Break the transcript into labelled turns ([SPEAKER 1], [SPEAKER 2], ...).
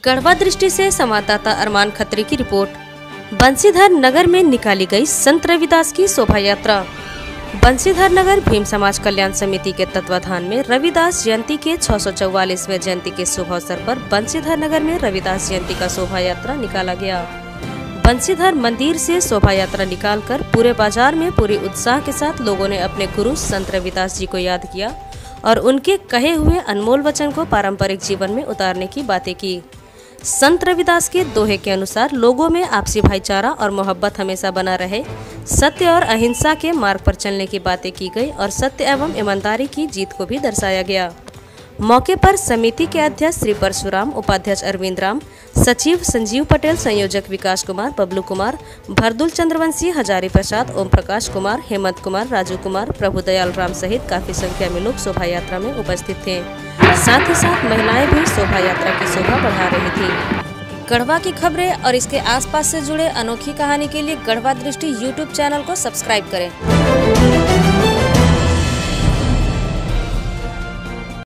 [SPEAKER 1] गढ़वा दृष्टि से संवाददाता अरमान खत्री की रिपोर्ट। बंसीधर नगर में निकाली गई संत रविदास की शोभा यात्रा। बंसीधर नगर भीम समाज कल्याण समिति के तत्वाधान में रविदास जयंती के 644वें जयंती के शुभ अवसर पर बंसीधर नगर में रविदास जयंती का शोभा यात्रा निकाला गया। बंसीधर मंदिर से शोभा यात्रा निकालकर पूरे बाजार में पूरे उत्साह के साथ लोगों ने अपने गुरु संत रविदास जी को याद किया और उनके कहे हुए अनमोल वचन को पारंपरिक जीवन में उतारने की बातें की। संत रविदास के दोहे के अनुसार लोगों में आपसी भाईचारा और मोहब्बत हमेशा बना रहे, सत्य और अहिंसा के मार्ग पर चलने की बातें की गई और सत्य एवं ईमानदारी की जीत को भी दर्शाया गया। मौके पर समिति के अध्यक्ष श्री परशुराम, उपाध्यक्ष अरविंद राम, सचिव संजीव पटेल, संयोजक विकास कुमार, बबलू कुमार, भरदुल चंद्रवंशी, हजारी प्रसाद, ओम प्रकाश कुमार, हेमंत कुमार, राजू कुमार, प्रभुदयाल राम सहित काफी संख्या में लोग शोभा यात्रा में उपस्थित थे। साथ ही साथ महिलाएं भी शोभा यात्रा की शोभा बढ़ा रही थी। गढ़वा की खबरें और इसके आसपास से जुड़े अनोखी कहानी के लिए गढ़वा दृष्टि यूट्यूब चैनल को सब्सक्राइब करें।